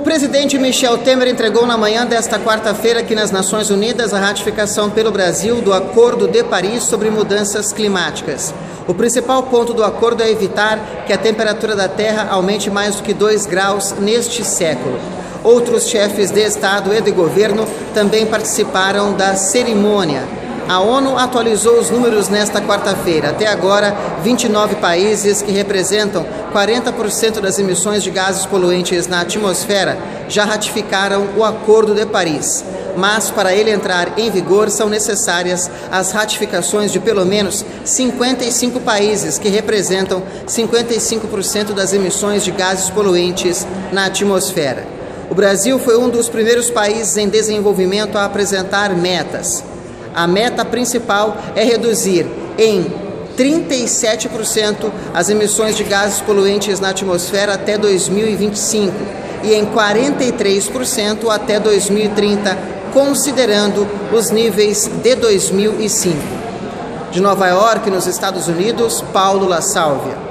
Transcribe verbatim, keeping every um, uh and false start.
presidente Michel Temer entregou na manhã desta quarta-feira aqui nas Nações Unidas a ratificação pelo Brasil do Acordo de Paris sobre mudanças climáticas. O principal ponto do acordo é evitar que a temperatura da Terra aumente mais do que dois graus neste século. Outros chefes de Estado e de governo também participaram da cerimônia. A ONU atualizou os números nesta quarta-feira. Até agora, vinte e nove países, que representam quarenta por cento das emissões de gases poluentes na atmosfera, já ratificaram o Acordo de Paris. Mas, para ele entrar em vigor, são necessárias as ratificações de pelo menos cinquenta e cinco países, que representam cinquenta e cinco por cento das emissões de gases poluentes na atmosfera. O Brasil foi um dos primeiros países em desenvolvimento a apresentar metas. A meta principal é reduzir em trinta e sete por cento as emissões de gases poluentes na atmosfera até dois mil e vinte e cinco e em quarenta e três por cento até dois mil e trinta, considerando os níveis de dois mil e cinco. De Nova York, nos Estados Unidos, Paulo La Sálvia.